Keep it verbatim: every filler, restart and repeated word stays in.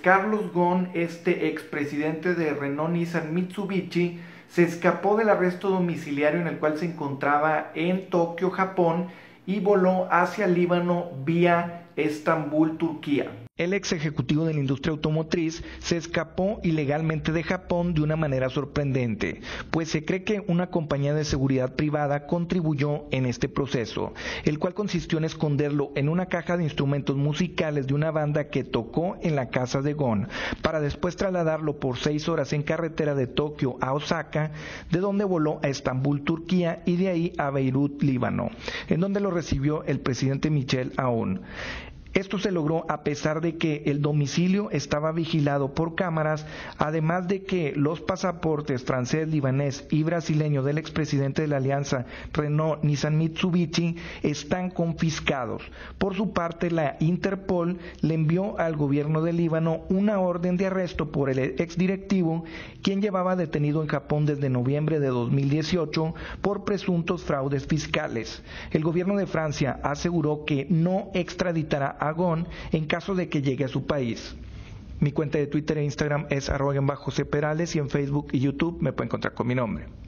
Carlos Ghosn, este expresidente de Renault Nissan Mitsubishi, se escapó del arresto domiciliario en el cual se encontraba en Tokio, Japón, y voló hacia Líbano vía Estambul, Turquía. El ex ejecutivo de la industria automotriz se escapó ilegalmente de Japón de una manera sorprendente, pues se cree que una compañía de seguridad privada contribuyó en este proceso, el cual consistió en esconderlo en una caja de instrumentos musicales de una banda que tocó en la casa de Ghosn, para después trasladarlo por seis horas en carretera de Tokio a Osaka, de donde voló a Estambul, Turquía, y de ahí a Beirut, Líbano, en donde lo recibió el presidente Michel Aoun. Esto se logró a pesar de que el domicilio estaba vigilado por cámaras, además de que los pasaportes francés, libanés y brasileño del expresidente de la alianza Renault Nissan Mitsubishi están confiscados. Por su parte, la Interpol le envió al gobierno de Líbano una orden de arresto por el exdirectivo, quien llevaba detenido en Japón desde noviembre de dos mil dieciocho por presuntos fraudes fiscales. El gobierno de Francia aseguró que no extraditará a Ghosn en caso de que llegue a su país. Mi cuenta de Twitter e Instagram es arroba bajo C Perales y en Facebook y YouTube me pueden encontrar con mi nombre.